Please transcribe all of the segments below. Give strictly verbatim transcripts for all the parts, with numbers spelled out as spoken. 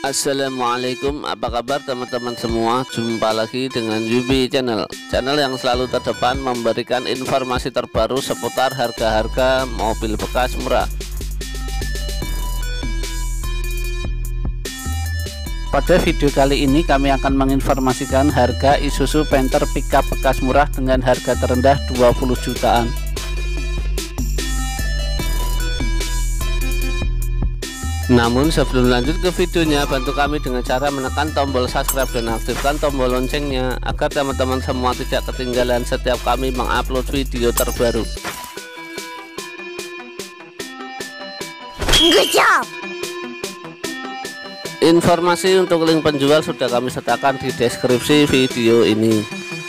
Assalamualaikum, apa kabar teman-teman semua? Jumpa lagi dengan Yubi Channel, channel yang selalu terdepan memberikan informasi terbaru seputar harga-harga mobil bekas murah. Pada video kali ini kami akan menginformasikan harga Isuzu Panther pickup bekas murah dengan harga terendah dua puluh jutaan. Namun sebelum lanjut ke videonya, bantu kami dengan cara menekan tombol subscribe dan aktifkan tombol loncengnya agar teman-teman semua tidak ketinggalan setiap kami mengupload video terbaru. Good job. Informasi untuk link penjual sudah kami sertakan di deskripsi video ini.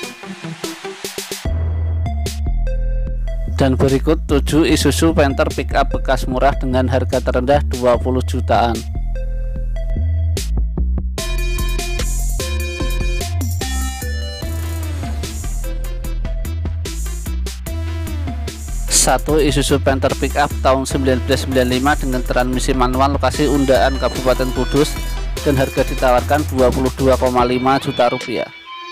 Dan berikut tujuh Isuzu Panther pickup bekas murah dengan harga terendah dua puluh jutaan. Satu Isuzu Panther pickup tahun seribu sembilan ratus sembilan puluh lima dengan transmisi manual, lokasi Undaan, Kabupaten Kudus, dan harga ditawarkan dua puluh dua koma lima juta rupiah.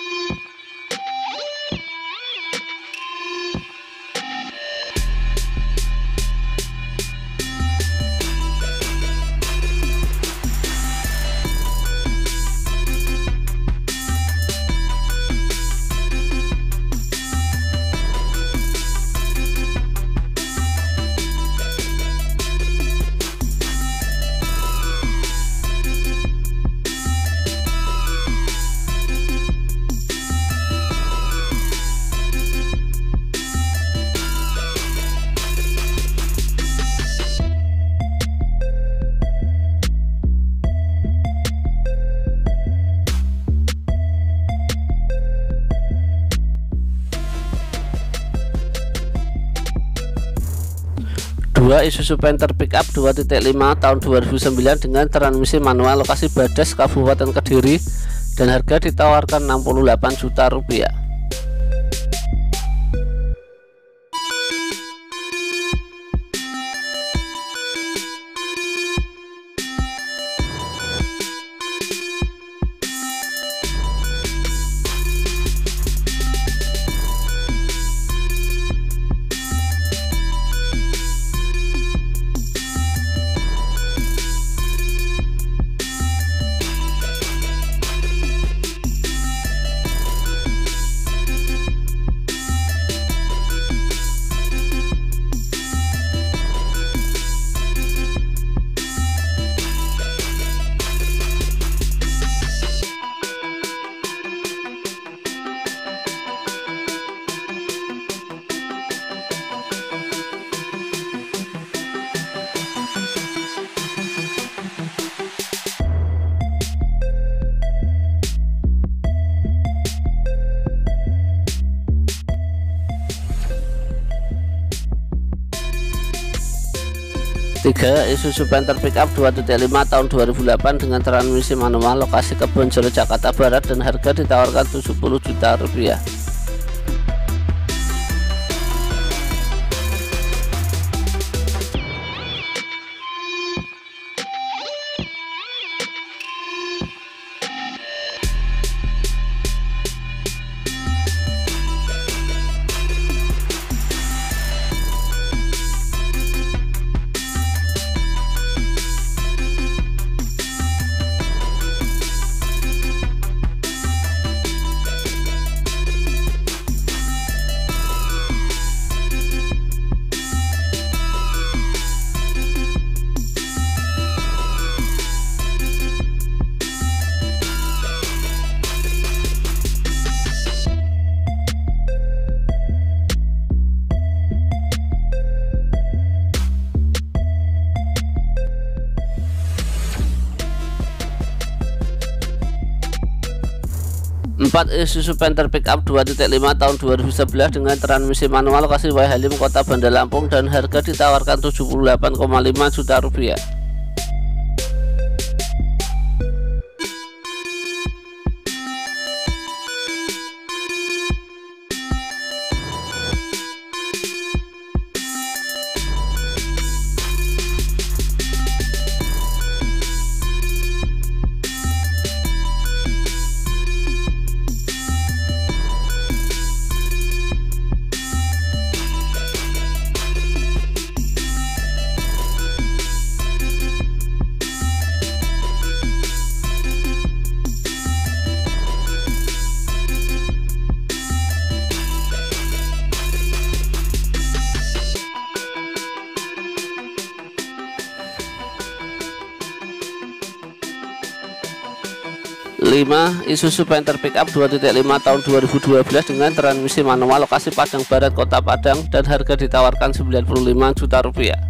Dua Isuzu Panther pickup dua titik lima tahun dua ribu sembilan dengan transmisi manual, lokasi Badas, Kabupaten Kediri, dan harga ditawarkan enam puluh delapan juta rupiah. Tiga Isuzu Panther pickup dua titik lima tahun dua ribu delapan dengan transmisi manual, lokasi Kebonjeruk, Jakarta Barat, dan harga ditawarkan tujuh puluh juta rupiah. Empat Isuzu Panther pickup dua titik lima tahun dua ribu sebelas dengan transmisi manual, lokasi Wai Halim, Kota Bandar Lampung, dan harga ditawarkan tujuh puluh delapan koma lima juta rupiah. lima Isuzu Panther Pickup dua titik lima tahun dua ribu dua belas dengan transmisi manual, lokasi Padang Barat, Kota Padang, dan harga ditawarkan sembilan puluh lima juta rupiah.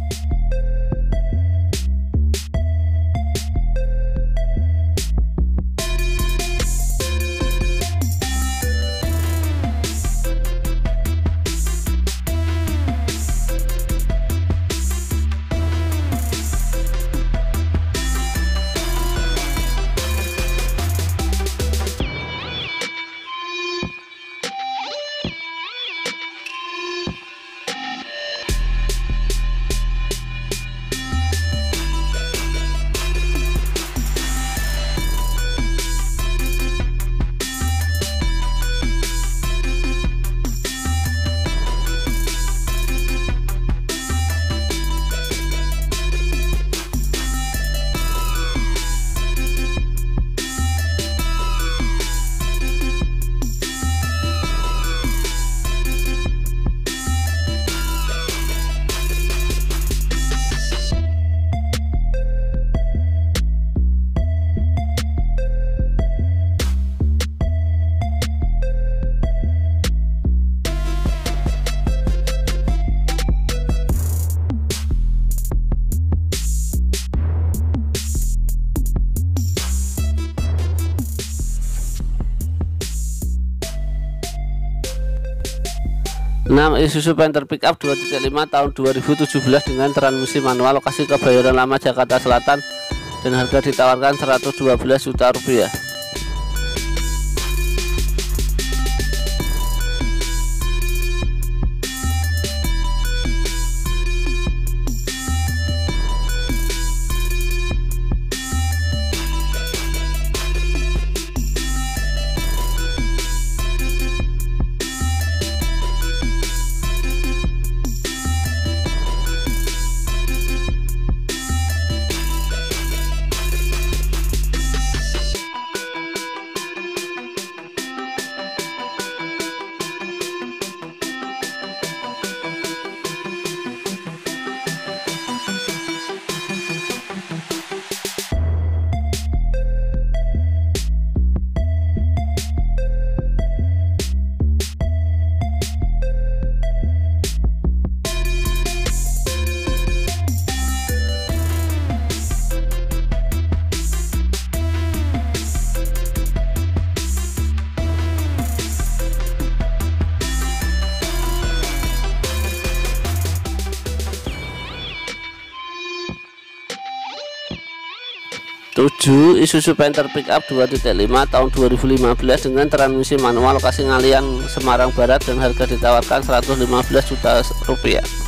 enam Isuzu Panther Pickup dua titik lima tahun dua ribu tujuh belas dengan transmisi manual, lokasi Kebayoran Lama, Jakarta Selatan, dan harga ditawarkan seratus dua belas juta rupiah. tujuh Isuzu Panther Pickup dua titik lima tahun dua ribu lima belas dengan transmisi manual, lokasi Ngalian, Semarang Barat, dan harga ditawarkan seratus lima belas juta rupiah.